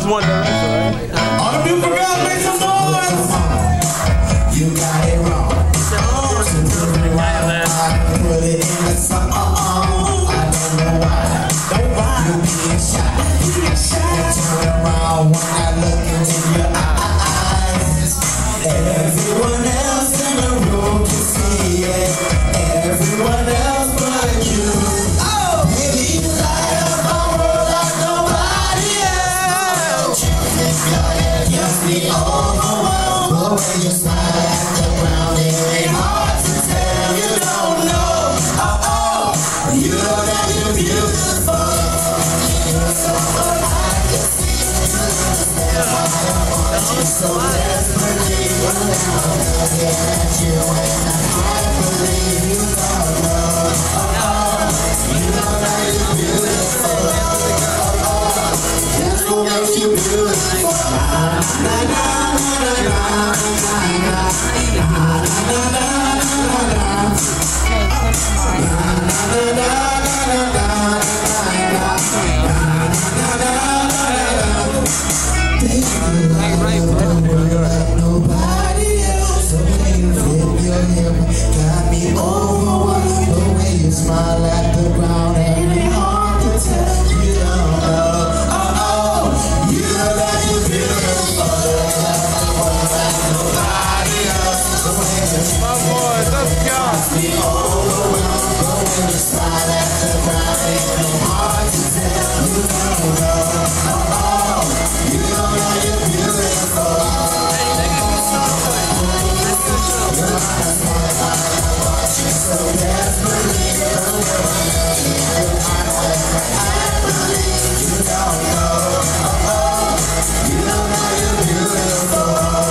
One Direction, right? All the beautiful girls, make some noise. You got it wrong. Put it in the song. I don't know why. You being shy. Turn around when I look into your eyes. Everyone else in the room can see it. Everyone else but you. Oh, baby, you light up my world like nobody else. Just the overwhelmed. But when you smile at the ground, it ain't hard to tell. You don't know. You know that you're beautiful. You're so alive. You're so desperately looking at you, and I can't believe you don't know. You know that you're beautiful. That's what makes you beautiful. Na na na na na na na na nobody else, the way you flip your hip got me overwhelmed. The way you smile at the ground ain't it hard to tell. You don't know, you know that you're beautiful. Nobody else, the way you got me overwhelmed. The way you smile at the ground ain't it hard to tell. You don't know, you know that you're beautiful. So desperately, you don't know. You know that you're beautiful.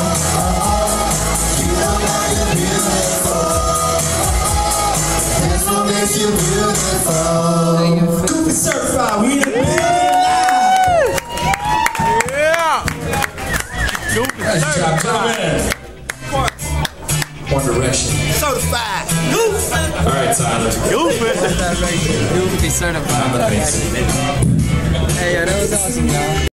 You know that you're beautiful. That's what makes you beautiful. Cooper certified, we in the building live. Yeah. Nice job, gentlemen. One Direction. Certified. All right, Tyler. Goofy. Goofy certified. I'm amazing. Hey, yo, that was awesome, y'all.